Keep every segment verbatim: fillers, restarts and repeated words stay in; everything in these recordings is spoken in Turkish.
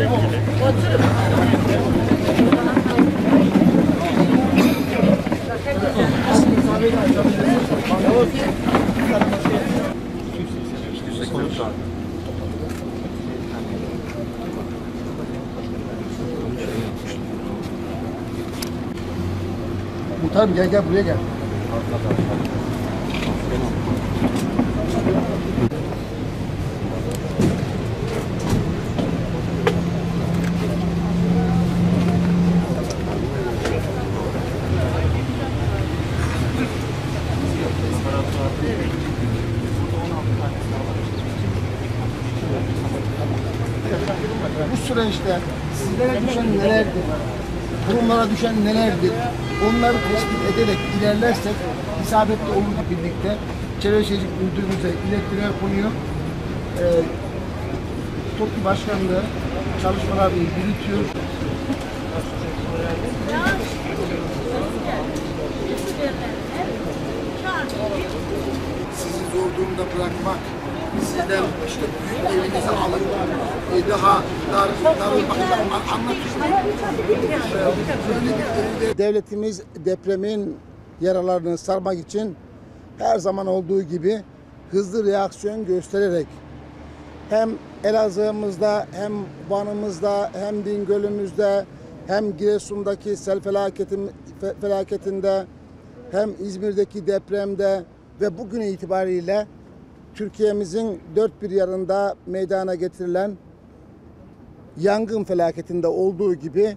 Muhtarım gel gel buraya gel. Bu süreçte sizlere düşen nelerdir? Kurumlara düşen nelerdir? Onları tespit ederek ilerlersek isabetli olurla birlikte Çevre Şehircilik Müdürlüğümüze ilettiler konuyu. Ee, TOKİ Başkanlığı çalışmalarını yürütüyor. Sizi zor durumda bırakmak, sizden işte büyük evinizi alıp e, daha dar, dar olmaktan anlatıyorlar. Devletimiz depremin yaralarını sarmak için her zaman olduğu gibi hızlı reaksiyon göstererek hem Elazığ'ımızda hem Van'ımızda hem Bingöl'ümüzde hem Giresun'daki sel felaketin, felaketinde hem İzmir'deki depremde ve bugün itibariyle Türkiye'mizin dört bir yanında meydana getirilen yangın felaketinde olduğu gibi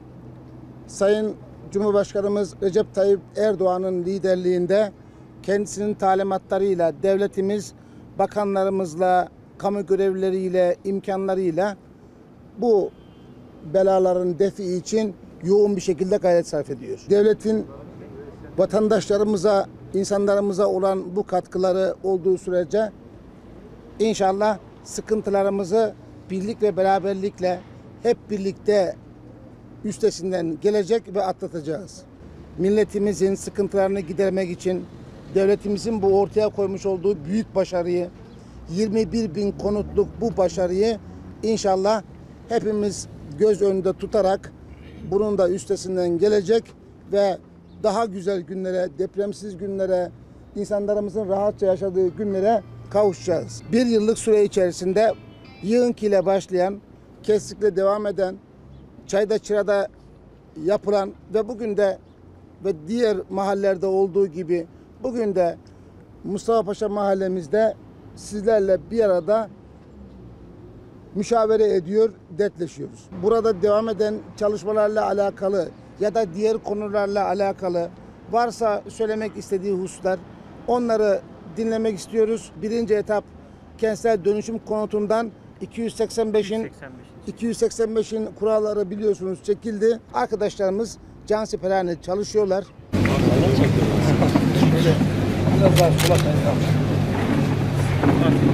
Sayın Cumhurbaşkanımız Recep Tayyip Erdoğan'ın liderliğinde kendisinin talimatlarıyla devletimiz bakanlarımızla, kamu görevlileriyle, imkanlarıyla bu belaların defi için yoğun bir şekilde gayret sarf ediyor. Devletin vatandaşlarımıza, insanlarımıza olan bu katkıları olduğu sürece inşallah sıkıntılarımızı birlik ve beraberlikle hep birlikte üstesinden gelecek ve atlatacağız. Milletimizin sıkıntılarını gidermek için devletimizin bu ortaya koymuş olduğu büyük başarıyı, yirmi bir bin konutluk bu başarıyı inşallah hepimiz göz önünde tutarak bunun da üstesinden gelecek ve daha güzel günlere, depremsiz günlere, insanlarımızın rahatça yaşadığı günlere kavuşacağız. Bir yıllık süre içerisinde Yığınki ile başlayan, Kestik'le devam eden, Çayda Çıra'da yapılan ve bugün de ve diğer mahallelerde olduğu gibi bugün de Mustafa Paşa mahallemizde sizlerle bir arada müşavere ediyor, dertleşiyoruz. Burada devam eden çalışmalarla alakalı ya da diğer konularla alakalı varsa söylemek istediği hususlar, onları dinlemek istiyoruz. Birinci etap kentsel dönüşüm konutundan iki yüz seksen beşin iki yüz seksen beşin kuralları biliyorsunuz çekildi. Arkadaşlarımız cansiperane çalışıyorlar. Biraz daha sola